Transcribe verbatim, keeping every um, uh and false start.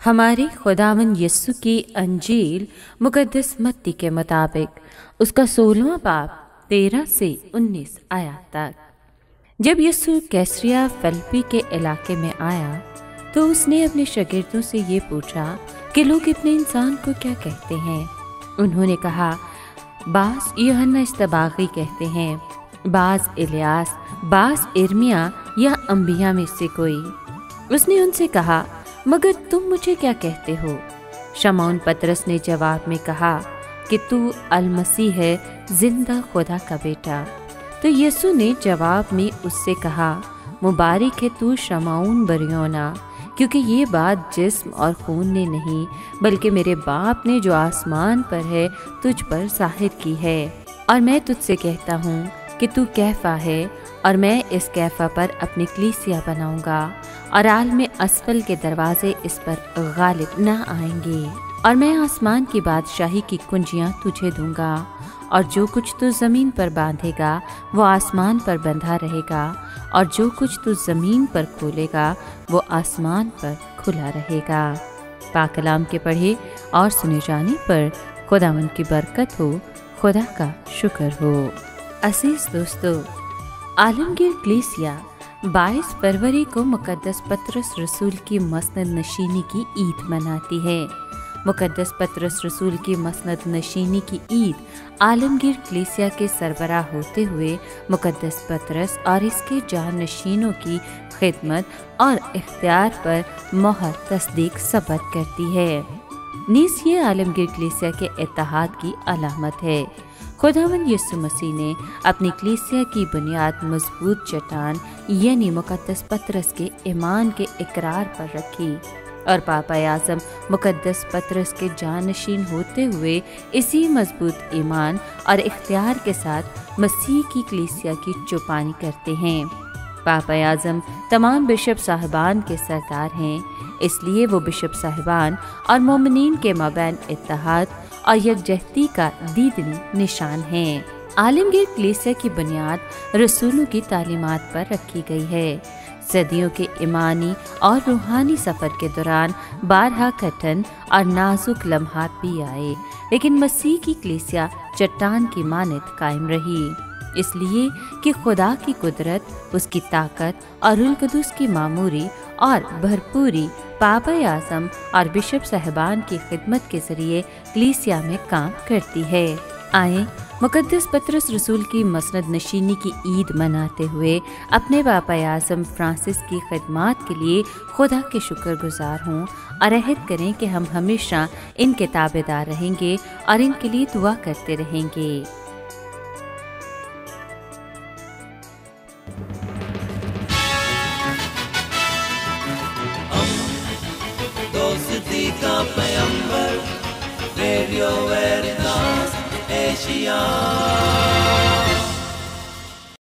ہمارے خداوند یسوع کی انجیل مقدس متی کے مطابق اس کا سولہواں باب تیرہ سے انیس آیات تک۔ جب یسوع کیسریا فلپی کے علاقے میں آیا تو اس نے اپنے شاگردوں سے یہ پوچھا کہ لوگ ابن انسان کو کیا کہتے ہیں؟ انہوں نے کہا، بعض یوحنا اصطباغی کہتے ہیں، بعض الیاس، بعض ارمیا یا انبیاء میں سے کوئی۔ اس نے ان سے کہا، مگر تم مجھے کیا کہتے ہو؟ شمعون پطرس نے جواب میں کہا کہ تو المسیح ہے، زندہ خدا کا بیٹا۔ تو یسوع نے جواب میں اس سے کہا، مبارک ہے تو شمعون بریونا، کیونکہ یہ بات جسم اور خون نے نہیں بلکہ میرے باپ نے جو آسمان پر ہے تجھ پر ظاہر کی ہے۔ اور میں تجھ سے کہتا ہوں کہ تو کیفا ہے، اور میں اس کیفا پر اپنی کلیسیا بناؤں گا، اور عالم اسفل کے دروازے اس پر غالب نہ آئیں گے۔ اور میں آسمان کی بادشاہی کی کنجیاں تجھے دوں گا، اور جو کچھ تو زمین پر باندھے گا وہ آسمان پر بندھا رہے گا، اور جو کچھ تو زمین پر کھولے گا وہ آسمان پر کھلا رہے گا۔ پاک کلام کے پڑھے اور سنے جانے پر خداوند کی برکت ہو، خدا کا شکر ہو۔ عزیز دوستو، عالمگیر کلیسیا بائیس فروری کو مقدس پطرس رسول کی مسند نشینی کی عید مناتی ہے۔ مقدس پطرس رسول کی مسند نشینی کی عید عالمگیر کلیسیا کے سربراہ ہوتے ہوئے مقدس پطرس اور اس کے جانشینوں کی خدمت اور اختیار پر مہر تصدیق ثبت کرتی ہے۔ نیز یہ عالمگیر کلیسیا کے اتحاد کی علامت ہے۔ خداوند یسوع مسیح نے اپنی کلیسیا کی بنیاد مضبوط چٹان یعنی مقدس پطرس کے ایمان کے اقرار پر رکھی، اور پاپا اعظم مقدس پطرس کے جانشین ہوتے ہوئے اسی مضبوط ایمان اور اختیار کے ساتھ مسیح کی کلیسیا کی چوپانی کرتے ہیں۔ پاپا اعظم تمام بشپ صاحبان کے سردار ہیں، اس لیے وہ بشپ صاحبان اور مومنین کے مابین اتحاد اور یکجہتی کا دیدنی نشان ہیں۔ عالمگیر کلیسیا کی بنیاد رسولوں کی تعلیمات پر رکھی گئی ہے۔ صدیوں کے ایمانی اور روحانی سفر کے دوران بارہا کٹھن اور نازک لمحات بھی آئے، لیکن مسیح کی کلیسیا چٹان کی مانند قائم رہی، اس لیے کہ خدا کی قدرت، اس کی طاقت اور روح القدس کی معموری اور بھرپوری پاپا اعظم اور بشپ صاحبان کی خدمت کے ذریعے کلیسیا میں کام کرتی ہے۔ آئیں مقدس پطرس رسول کی مسند نشینی کی عید مناتے ہوئے اپنے پاپا اعظم فرانسس کی خدمات کے لیے خدا کے شکر گزار ہوں، اور عہد کریں کہ ہم ہمیشہ ان کے تابع دار رہیں گے اور ان کے لیے دعا کرتے رہیں گے۔ دوستی کا پیمبر، ریڈیو ویریتاس ایشیا۔